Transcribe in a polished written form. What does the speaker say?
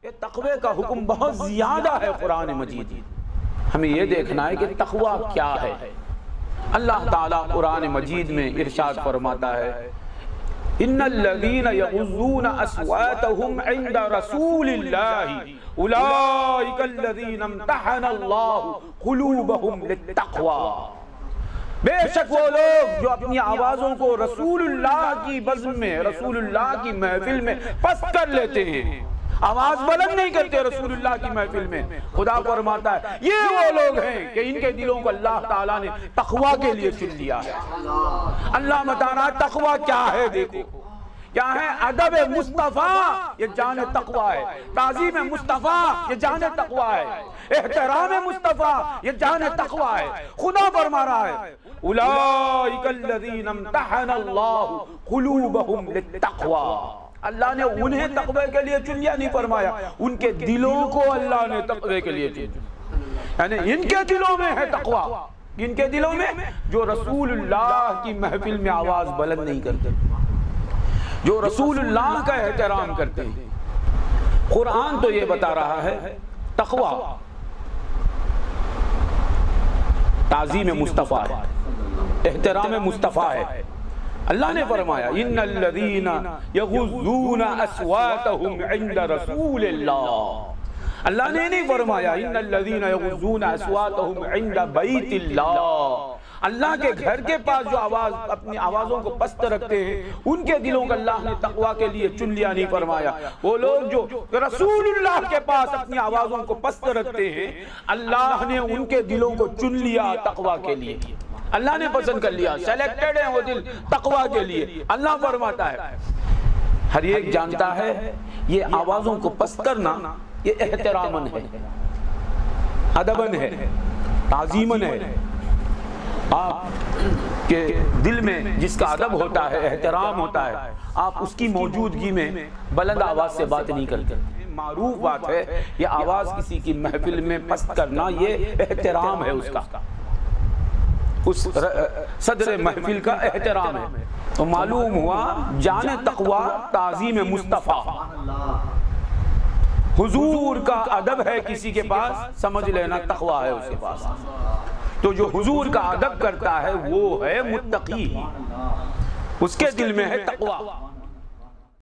کہ تقوی کا حکم بہت زیادہ ہے قرآن مجید۔ ہمیں یہ دیکھنا ہے کہ تقوی کیا ہے۔ اللہ تعالیٰ قرآن مجید میں ارشاد فرماتا ہے ان الذین یغضون اصواتهم عند رسول اللہ اولئک الذین امتحن اللہ قلوبهم للتقوی۔ بے شک وہ لوگ جو اپنی آوازوں کو رسول اللہ کی بزم میں، رسول اللہ کی محفل میں پست کر لیتے ہیں، آواز بلند نہیں کرتے رسول اللہ کی محفل میں، خدا فرماتا ہے یہ وہ لوگ ہیں کہ ان کے دلوں کو اللہ تعالیٰ نے تقوی کے لیے چن لیا ہے۔ اللہ بتانا تقوی کیا ہے، دیکھو کیا ہے، ادب مصطفیٰ یہ جان تقوی ہے، تعظیم مصطفیٰ یہ جان تقوی ہے، احترام مصطفیٰ یہ جان تقوی ہے۔ خدا فرما رہا ہے اولئک الذین امتحن اللہ قلوبہم للتقوی۔ اللہ نے انہیں تقوی کے لیے چن لیا نہیں فرمایا، ان کے دلوں کو اللہ نے تقوی کے لیے چن لیا، یعنی ان کے دلوں میں ہے تقوی، ان کے دلوں میں جو رسول اللہ کی محفل میں آواز بلند نہیں کرتے، جو رسول اللہ کا احترام کرتے ہیں۔ قرآن تو یہ بتا رہا ہے تقوی تعظیم مصطفیٰ ہے، احترام مصطفیٰ ہے۔ اللہ نے فرمایا ان الذین یغضون اصواتهم عند رسول اللہ۔ اللہ نے نہیں فرمایا ان الذین یغضون اصواتهم عند بیت اللہ۔ اللہ کے گھر کے پاس جو اپنی آوازوں کو پست رکھتے ہیں ان کے دلوں کو اللہ نے تقوی کے لیے چن لیا نہیں فرمایا۔ وہ لوگ جو رسول اللہ کے پاس اپنی آوازوں کو پست رکھتے ہیں اللہ نے ان کے دلوں کو چن لیا تقوی کے لیے، اللہ نے پسند کر لیا، سیلیکٹڈ ہیں وہ دل تقوی کے لیے۔ اللہ فرماتا ہے ہر ایک جانتا ہے یہ آوازوں کو پست کرنا یہ احترامن ہے، ادبن ہے، تعظیمن ہے۔ آپ کے دل میں جس کا ادب ہوتا ہے، احترام ہوتا ہے، آپ اس کی موجودگی میں بلند آواز سے بات نہیں کرتے۔ معروف بات ہے یہ آواز کسی کی محفل میں پست کرنا، یہ احترام ہے، اس کا اس صدر محفل کا احترام ہے۔ تو معلوم ہوا جان تقوی تعظیم مصطفیٰ، حضور کا ادب ہے کسی کے پاس سمجھ لینا تقوی ہے اس کے پاس۔ تو جو حضور کا ادب کرتا ہے وہ ہے متقی، اس کے دل میں ہے تقوی۔